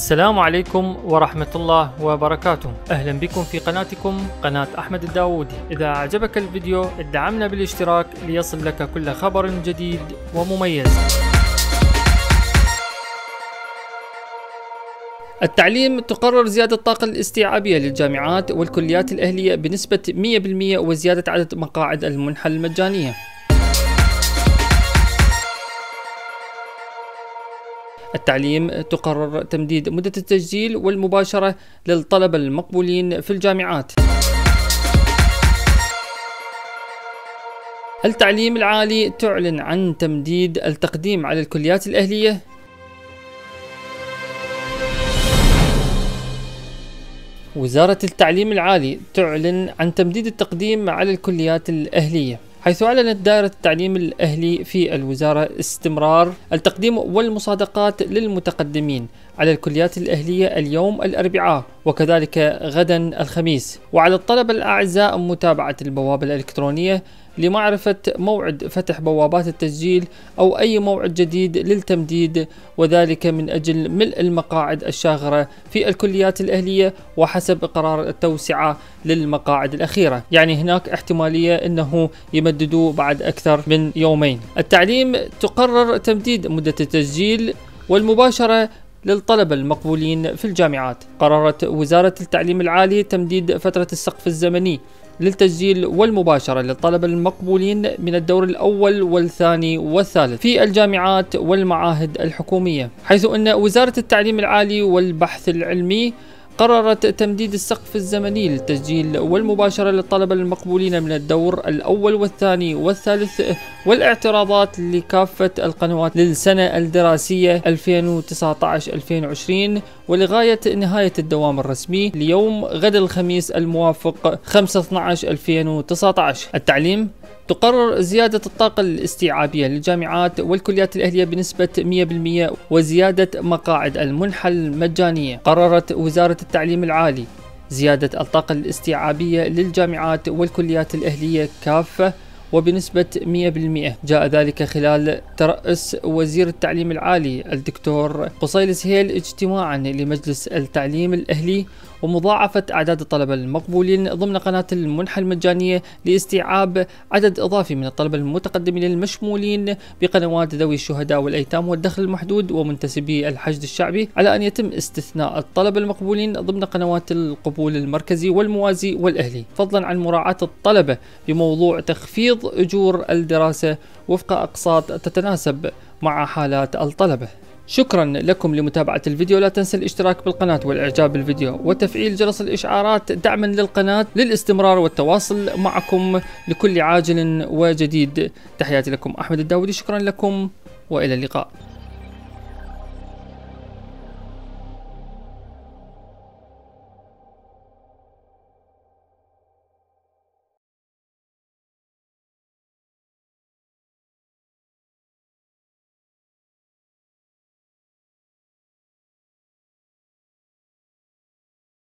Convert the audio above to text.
السلام عليكم ورحمة الله وبركاته. أهلا بكم في قناتكم قناة أحمد الداودي. إذا أعجبك الفيديو ادعمنا بالاشتراك ليصل لك كل خبر جديد ومميز. التعليم تقرر زيادة الطاقة الاستيعابية للجامعات والكليات الأهلية بنسبة 100% وزيادة عدد مقاعد المنحة المجانية. التعليم تقرر تمديد مدة التسجيل والمباشرة للطلبة المقبولين في الجامعات. التعليم العالي تعلن عن تمديد التقديم على الكليات الأهلية. وزارة التعليم العالي تعلن عن تمديد التقديم على الكليات الأهلية، حيث أعلنت دائرة التعليم الأهلي في الوزارة استمرار التقديم والمصادقات للمتقدمين على الكليات الأهلية اليوم الأربعاء وكذلك غدا الخميس، وعلى الطلبة الأعزاء متابعة البوابة الإلكترونية لمعرفة موعد فتح بوابات التسجيل أو أي موعد جديد للتمديد، وذلك من أجل ملء المقاعد الشاغرة في الكليات الأهلية وحسب قرار التوسعة للمقاعد الأخيرة. يعني هناك احتمالية أنه يمددوا بعد أكثر من يومين. التعليم تقرر تمديد مدة التسجيل والمباشرة للطلبة المقبولين في الجامعات. قررت وزارة التعليم العالي تمديد فترة السقف الزمني للتسجيل والمباشرة للطلبة المقبولين من الدور الأول والثاني والثالث في الجامعات والمعاهد الحكومية، حيث أن وزارة التعليم العالي والبحث العلمي قررت تمديد السقف الزمني للتسجيل والمباشرة للطلبة المقبولين من الدور الأول والثاني والثالث والاعتراضات لكافة القنوات للسنة الدراسية 2019-2020 ولغاية نهاية الدوام الرسمي ليوم غد الخميس الموافق 5/12/2019. التعليم تقرر زيادة الطاقة الاستيعابية للجامعات والكليات الأهلية بنسبة 100% وزيادة مقاعد المنحة المجانية. قررت وزارة التعليم العالي زيادة الطاقة الاستيعابية للجامعات والكليات الأهلية كافة وبنسبة 100%. جاء ذلك خلال ترأس وزير التعليم العالي الدكتور قصيل سهيل اجتماعا لمجلس التعليم الأهلي ومضاعفة أعداد الطلبة المقبولين ضمن قناة المنحة المجانية لاستيعاب عدد إضافي من الطلبة المتقدمين المشمولين بقنوات ذوي الشهداء والأيتام والدخل المحدود ومنتسبي الحشد الشعبي، على أن يتم استثناء الطلبة المقبولين ضمن قنوات القبول المركزي والموازي والأهلي، فضلا عن مراعاة الطلبة بموضوع تخفيض أجور الدراسة وفق أقساط تتناسب مع حالات الطلبة. شكرا لكم لمتابعة الفيديو. لا تنسى الاشتراك بالقناة والإعجاب بالفيديو وتفعيل جرس الإشعارات دعما للقناة للاستمرار والتواصل معكم لكل عاجل وجديد. تحياتي لكم أحمد الداودي، شكرا لكم وإلى اللقاء.